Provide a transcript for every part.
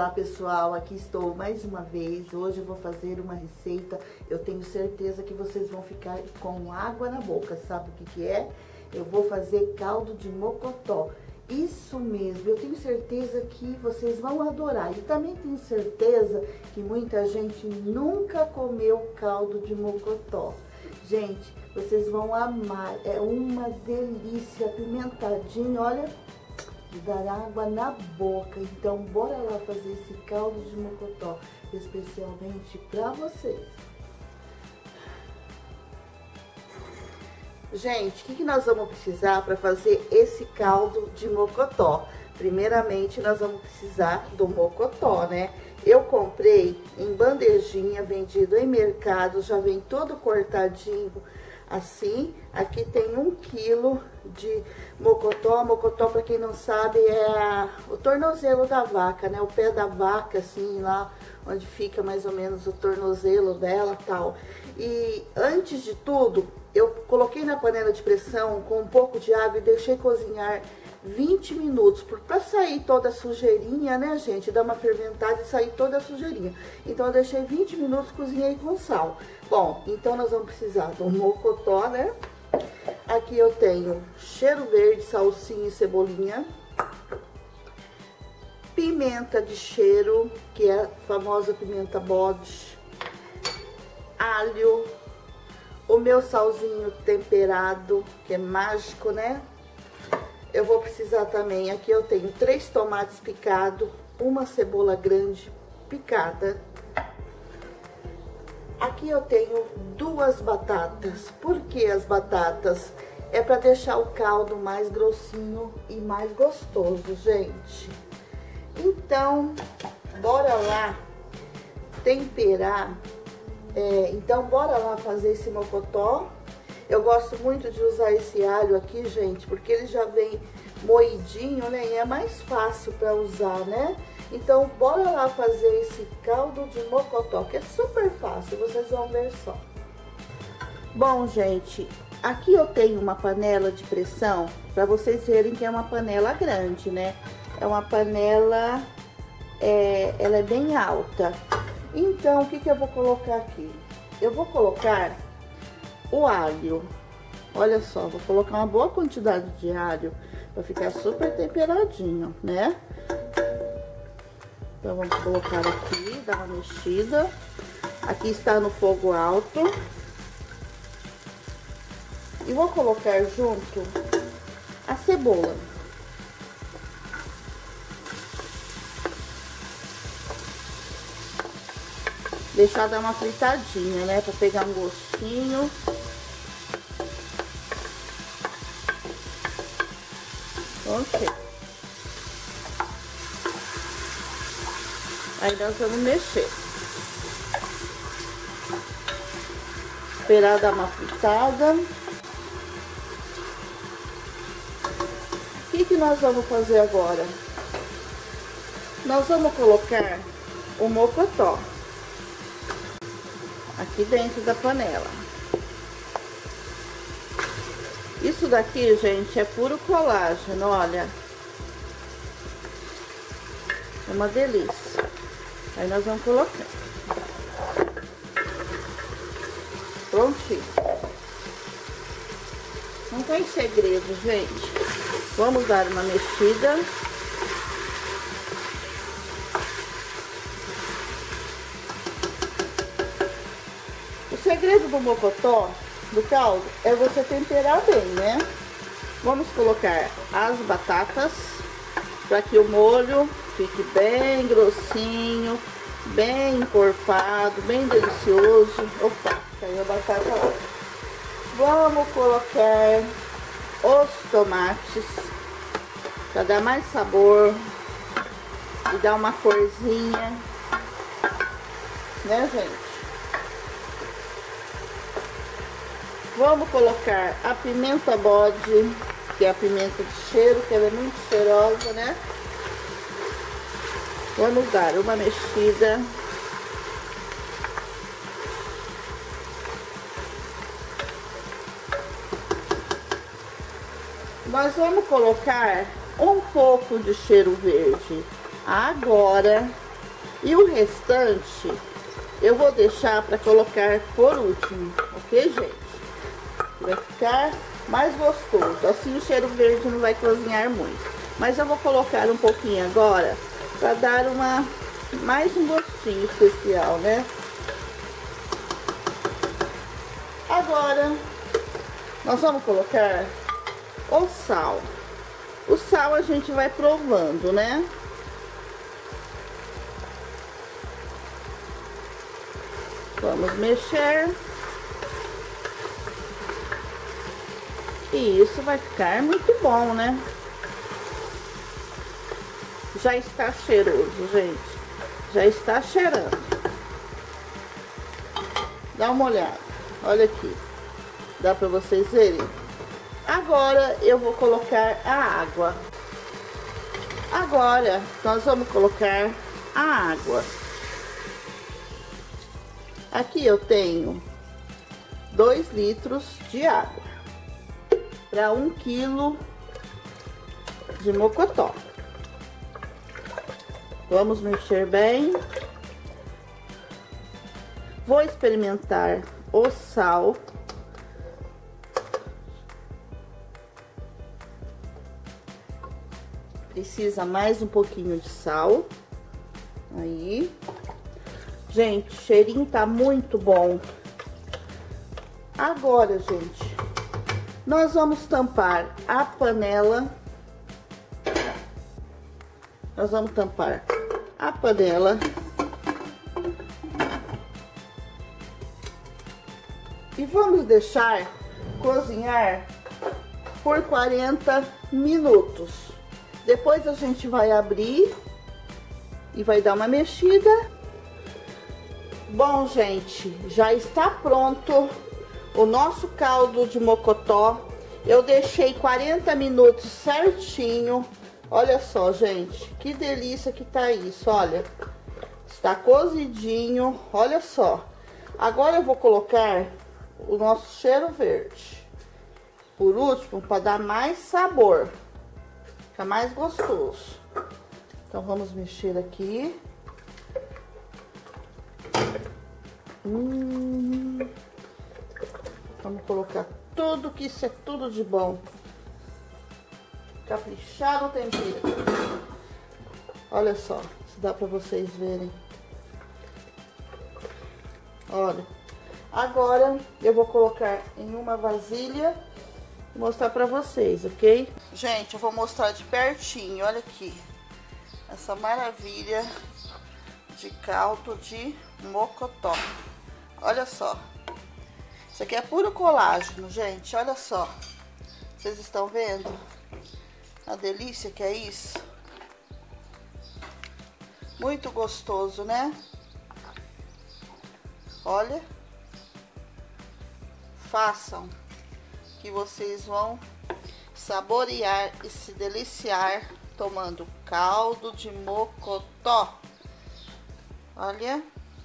Olá pessoal, aqui estou mais uma vez. Hoje eu vou fazer uma receita. Eu tenho certeza que vocês vão ficar com água na boca. Sabe o que que é? Eu vou fazer caldo de mocotó. Isso mesmo, eu tenho certeza que vocês vão adorar. E também tenho certeza que muita gente nunca comeu caldo de mocotó. Gente, vocês vão amar. É uma delícia, apimentadinho, olha, de dar água na boca. Então, bora lá fazer esse caldo de mocotó, especialmente para vocês. Gente, o que nós vamos precisar para fazer esse caldo de mocotó? Primeiramente, nós vamos precisar do mocotó, né? Eu comprei em bandejinha, vendido em mercado, já vem todo cortadinho assim. Aqui tem 1 quilo de mocotó. Mocotó, para quem não sabe, é o tornozelo da vaca, né? O pé da vaca, assim, lá onde fica mais ou menos o tornozelo dela, tal. E antes de tudo, eu coloquei na panela de pressão com um pouco de água e deixei cozinhar 20 minutos, para sair toda a sujeirinha, né, gente? Dar uma ferventada e sair toda a sujeirinha. Então, eu deixei 20 minutos, cozinhei com sal. Bom, então nós vamos precisar do mocotó, né? Aqui eu tenho cheiro verde, salsinha e cebolinha. Pimenta de cheiro, que é a famosa pimenta bode. Alho. O meu salzinho temperado, que é mágico, né? Eu vou precisar também, aqui eu tenho 3 tomates picados, 1 cebola grande picada. Aqui eu tenho 2 batatas. Por que as batatas? É para deixar o caldo mais grossinho e mais gostoso, gente. Então, bora lá temperar. Então, bora lá fazer esse mocotó. Eu gosto muito de usar esse alho aqui, gente, porque ele já vem moidinho, né? E é mais fácil para usar, né? Então, bora lá fazer esse caldo de mocotó, que é super fácil, vocês vão ver só. Bom, gente, aqui eu tenho uma panela de pressão, para vocês verem que é uma panela grande, né? É uma panela, ela é bem alta. Então, o que que eu vou colocar aqui? Eu vou colocar o alho. Olha só, vou colocar uma boa quantidade de alho para ficar super temperadinho, né? Então, vamos colocar aqui, dar uma mexida. Aqui está no fogo alto. E vou colocar junto a cebola. Deixar dar uma fritadinha, né? Pra pegar um gostinho. Ok. Aí nós vamos mexer. Esperar dar uma fritada. O que nós vamos fazer agora? Nós vamos colocar o mocotó aqui dentro da panela. Isso daqui, gente, é puro colágeno, olha. É uma delícia. Aí nós vamos colocar. Prontinho. Não tem segredo, gente. Vamos dar uma mexida. O segredo do mocotó, do caldo, é você temperar bem, né? Vamos colocar as batatas para que o molho fique bem grossinho, bem encorpado, bem delicioso. Opa, caiu a batata lá. Vamos colocar os tomates para dar mais sabor e dar uma corzinha, né, gente? Vamos colocar a pimenta bode, que é a pimenta de cheiro, que ela é muito cheirosa, né? Vamos dar uma mexida. Nós vamos colocar um pouco de cheiro verde agora, E o restante eu vou deixar para colocar por último, ok, gente? Vai ficar mais gostoso. Assim o cheiro verde não vai cozinhar muito. Mas eu vou colocar um pouquinho agora para dar mais um gostinho especial, né? Agora nós vamos colocar o sal. O sal a gente vai provando, né? Vamos mexer. E isso vai ficar muito bom, né? Já está cheiroso, gente. Já está cheirando. Dá uma olhada. Olha aqui. Dá para vocês verem. Agora eu vou colocar a água. Agora nós vamos colocar a água. Aqui eu tenho 2 litros de água para 1 quilo de mocotó. Vamos mexer bem. Vou experimentar o sal. Precisa mais um pouquinho de sal. Aí. Gente, o cheirinho tá muito bom. Agora, gente, nós vamos tampar a panela. Nós vamos tampar a panela. E vamos deixar cozinhar por 40 minutos. Depois a gente vai abrir e vai dar uma mexida. Bom, gente, já está pronto o nosso caldo de mocotó. Eu deixei 40 minutos certinho. Olha só, gente, que delícia que tá isso, olha. Está cozidinho, olha só. Agora eu vou colocar o nosso cheiro verde. Por último, para dar mais sabor. Fica mais gostoso. Então, vamos mexer aqui. Vamos colocar tudo, que isso é tudo de bom. Caprichar no tempero. Olha só, se dá para vocês verem. Olha. Agora eu vou colocar em uma vasilha e mostrar para vocês, ok? Gente, eu vou mostrar de pertinho, olha aqui. Essa maravilha de caldo de mocotó. Olha só. Isso aqui é puro colágeno, gente, olha só. Vocês estão vendo? A delícia que é isso. Muito gostoso, né? Olha. Façam, que vocês vão saborear e se deliciar tomando caldo de mocotó. Olha.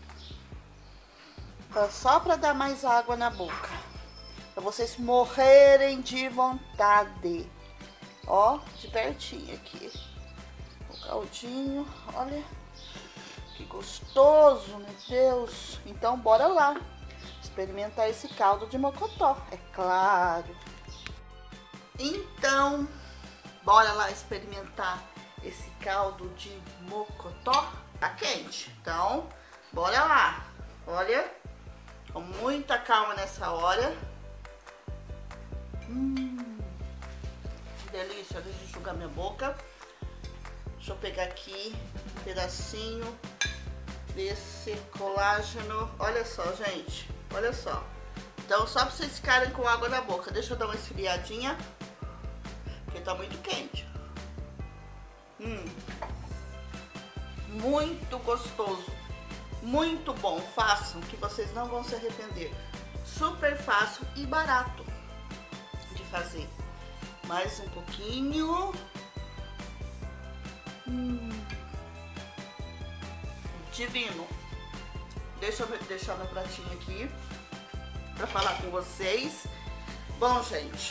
Só para dar mais água na boca. Para vocês morrerem de vontade. Ó, de pertinho aqui. O caldinho, olha. Que gostoso, meu Deus. Então, bora lá experimentar esse caldo de mocotó, é claro. Então, bora lá experimentar esse caldo de mocotó. Tá quente, então bora lá. Olha, com muita calma nessa hora. Que delícia, deixa eu enxugar minha boca. Deixa eu pegar aqui um pedacinho desse colágeno. Olha só, gente, olha só. Então, só pra vocês ficarem com água na boca. Deixa eu dar uma esfriadinha, porque tá muito quente. Muito gostoso, muito bom. Façam, que vocês não vão se arrepender. Super fácil e barato de fazer. Mais um pouquinho. Divino. Deixa eu deixar meu pratinho aqui para falar com vocês. Bom, gente,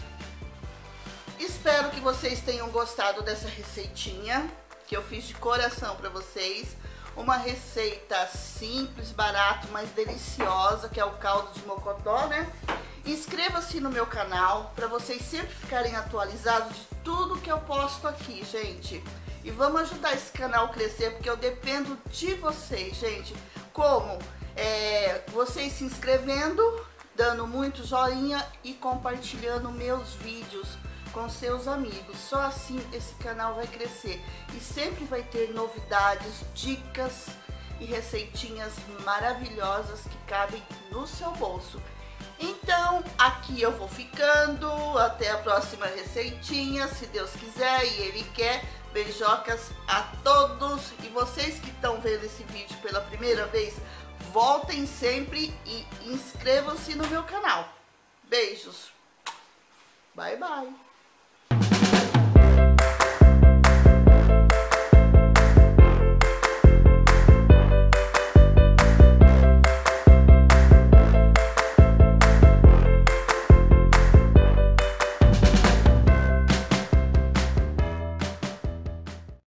espero que vocês tenham gostado dessa receitinha que eu fiz de coração para vocês. uma receita simples, barata, mas deliciosa, que é o caldo de mocotó, né? Inscreva-se no meu canal para vocês sempre ficarem atualizados de tudo que eu posto aqui, gente. E vamos ajudar esse canal a crescer, porque eu dependo de vocês, gente. Como? Vocês se inscrevendo, dando muito joinha e compartilhando meus vídeos com seus amigos. Só assim esse canal vai crescer e sempre vai ter novidades, dicas e receitinhas maravilhosas que cabem no seu bolso. Então, aqui eu vou ficando, até a próxima receitinha, se Deus quiser e Ele quer. Beijocas a todos, e vocês que estão vendo esse vídeo pela primeira vez, voltem sempre e inscrevam-se no meu canal. Beijos, bye bye.